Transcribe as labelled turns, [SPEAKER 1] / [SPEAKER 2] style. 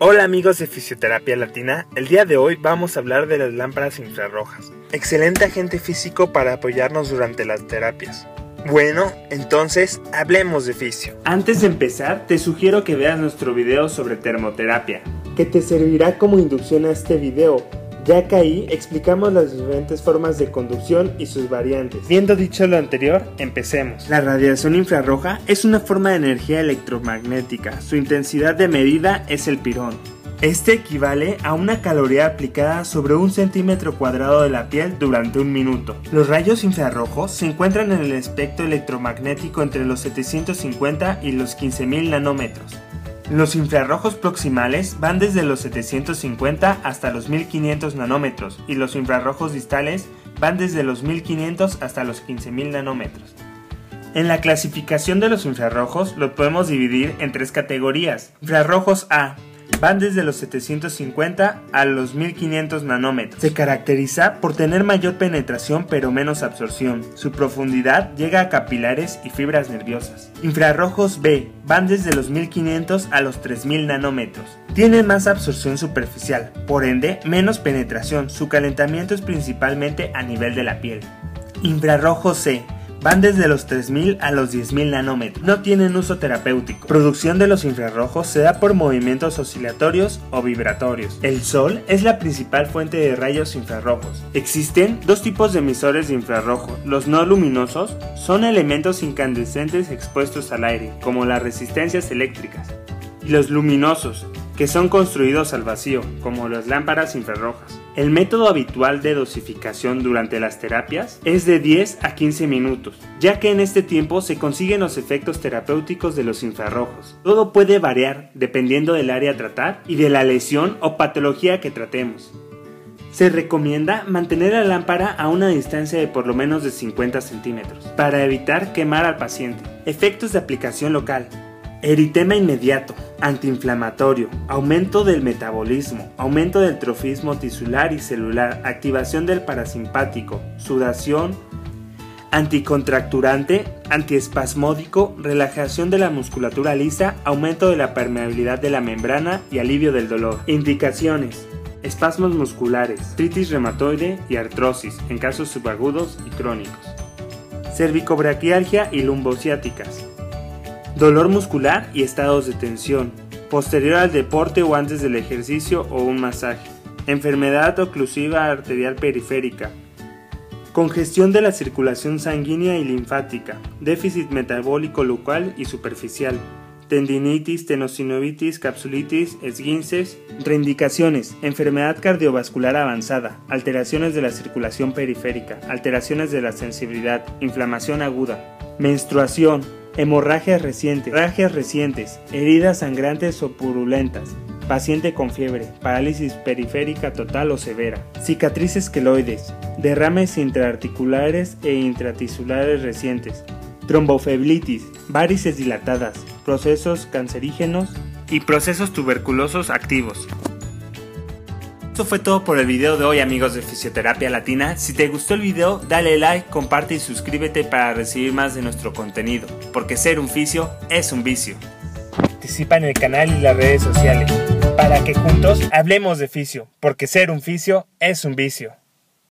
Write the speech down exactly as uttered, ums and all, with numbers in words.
[SPEAKER 1] Hola amigos de Fisioterapia Latina, el día de hoy vamos a hablar de las lámparas infrarrojas. Excelente agente físico para apoyarnos durante las terapias. Bueno, entonces hablemos de fisio.
[SPEAKER 2] Antes de empezar, te sugiero que veas nuestro video sobre termoterapia, que te servirá como inducción a este video, ya que ahí explicamos las diferentes formas de conducción y sus variantes.
[SPEAKER 1] Viendo dicho lo anterior, empecemos.
[SPEAKER 2] La radiación infrarroja es una forma de energía electromagnética. Su intensidad de medida es el pirón. Este equivale a una caloría aplicada sobre un centímetro cuadrado de la piel durante un minuto. Los rayos infrarrojos se encuentran en el espectro electromagnético entre los setecientos cincuenta y los quince mil nanómetros. Los infrarrojos proximales van desde los setecientos cincuenta hasta los mil quinientos nanómetros y los infrarrojos distales van desde los mil quinientos hasta los quince mil nanómetros. En la clasificación de los infrarrojos los podemos dividir en tres categorías. Infrarrojos A van desde los setecientos cincuenta a los mil quinientos nanómetros. Se caracteriza por tener mayor penetración pero menos absorción. Su profundidad llega a capilares y fibras nerviosas. Infrarrojos B van desde los mil quinientos a los tres mil nanómetros. Tienen más absorción superficial, por ende menos penetración. Su calentamiento es principalmente a nivel de la piel. Infrarrojos C van desde los tres mil a los diez mil nanómetros. No tienen uso terapéutico. Producción de los infrarrojos se da por movimientos oscilatorios o vibratorios. El sol es la principal fuente de rayos infrarrojos. Existen dos tipos de emisores de infrarrojo. Los no luminosos son elementos incandescentes expuestos al aire, como las resistencias eléctricas. Y los luminosos, que son construidos al vacío, como las lámparas infrarrojas. El método habitual de dosificación durante las terapias es de diez a quince minutos, ya que en este tiempo se consiguen los efectos terapéuticos de los infrarrojos. Todo puede variar dependiendo del área a tratar y de la lesión o patología que tratemos. Se recomienda mantener la lámpara a una distancia de por lo menos de cincuenta centímetros, para evitar quemar al paciente. Efectos de aplicación local: eritema inmediato, antiinflamatorio, aumento del metabolismo, aumento del trofismo tisular y celular, activación del parasimpático, sudación, anticontracturante, antiespasmódico, relajación de la musculatura lisa, aumento de la permeabilidad de la membrana y alivio del dolor. Indicaciones: espasmos musculares, artritis reumatoide y artrosis en casos subagudos y crónicos, cervicobraquialgia y lumbociáticas, dolor muscular y estados de tensión, posterior al deporte o antes del ejercicio o un masaje, enfermedad oclusiva arterial periférica, congestión de la circulación sanguínea y linfática, déficit metabólico local y superficial, tendinitis, tenosinovitis, capsulitis, esguinces. Contraindicaciones: enfermedad cardiovascular avanzada, alteraciones de la circulación periférica, alteraciones de la sensibilidad, inflamación aguda, menstruación, hemorragias recientes, hemorragias recientes, heridas sangrantes o purulentas, paciente con fiebre, parálisis periférica total o severa, cicatrices queloides, derrames intraarticulares e intratisulares recientes, tromboflebitis, varices dilatadas, procesos cancerígenos y procesos tuberculosos activos. Esto fue todo por el video de hoy, amigos de Fisioterapia Latina. Si te gustó el video, dale like, comparte y suscríbete para recibir más de nuestro contenido, porque ser un fisio es un vicio.
[SPEAKER 1] Participa en el canal y las redes sociales para que juntos hablemos de fisio, porque ser un fisio es un vicio.